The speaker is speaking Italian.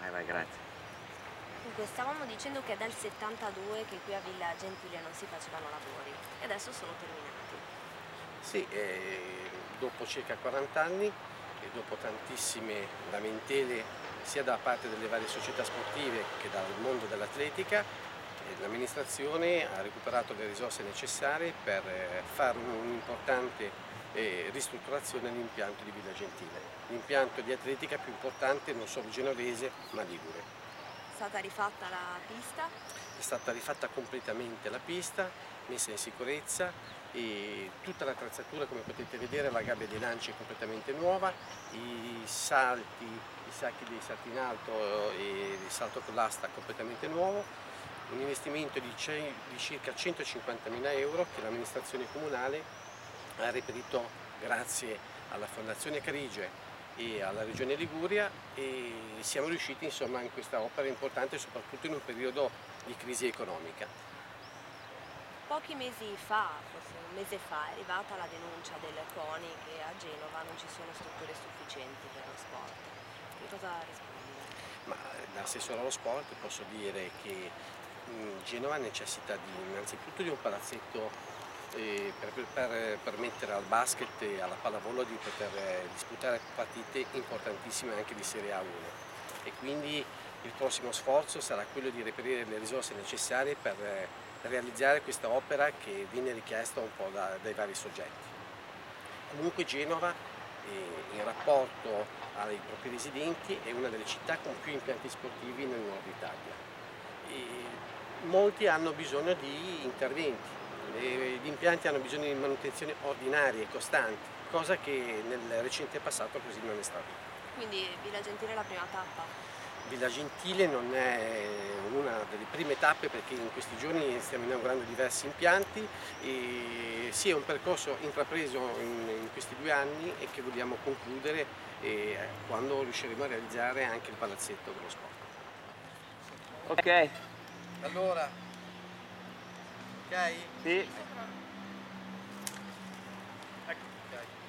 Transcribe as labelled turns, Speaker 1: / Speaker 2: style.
Speaker 1: Vai, vai, grazie.
Speaker 2: Dunque, stavamo dicendo che è dal 72 che qui a Villa Gentile non si facevano lavori e adesso sono terminati.
Speaker 3: Sì, dopo circa 40 anni e dopo tantissime lamentele sia da parte delle varie società sportive che dal mondo dell'atletica, l'amministrazione ha recuperato le risorse necessarie per fare un'importante ristrutturazione all'impianto di Villa Gentile, l'impianto di atletica più importante non solo genovese ma ligure.
Speaker 2: È stata rifatta la pista?
Speaker 3: È stata rifatta completamente la pista, messa in sicurezza e tutta l'attrezzatura, come potete vedere, la gabbia dei lanci è completamente nuova, i salti, i sacchi dei salti in alto e il salto con l'asta completamente nuovo, un investimento di circa 150.000 euro che l'amministrazione comunale ha reperito grazie alla Fondazione Carige e alla Regione Liguria e siamo riusciti insomma in questa opera importante soprattutto in un periodo di crisi economica.
Speaker 2: Pochi mesi fa, forse un mese fa, è arrivata la denuncia del CONI che a Genova non ci sono strutture sufficienti per lo sport. Che cosa rispondi?
Speaker 3: Ma da assessore allo sport posso dire che Genova necessita innanzitutto di un palazzetto per permettere al basket e alla pallavolo di poter disputare partite importantissime anche di Serie A1 e quindi il prossimo sforzo sarà quello di reperire le risorse necessarie per realizzare questa opera che viene richiesta un po' dai vari soggetti. Comunque Genova, in rapporto ai propri residenti, è una delle città con più impianti sportivi nel nord Italia. Molti hanno bisogno di interventi, gli impianti hanno bisogno di manutenzione ordinaria e costanti, cosa che nel recente passato così non è stato.
Speaker 2: Quindi Villa Gentile è la prima tappa?
Speaker 3: Villa Gentile non è una delle prime tappe perché in questi giorni stiamo inaugurando diversi impianti e sì, è un percorso intrapreso in questi 2 anni e che vogliamo concludere quando riusciremo a realizzare anche il palazzetto dello sport.
Speaker 1: Ok.
Speaker 3: Allora, ok?
Speaker 1: Sì.
Speaker 3: Ecco, ok.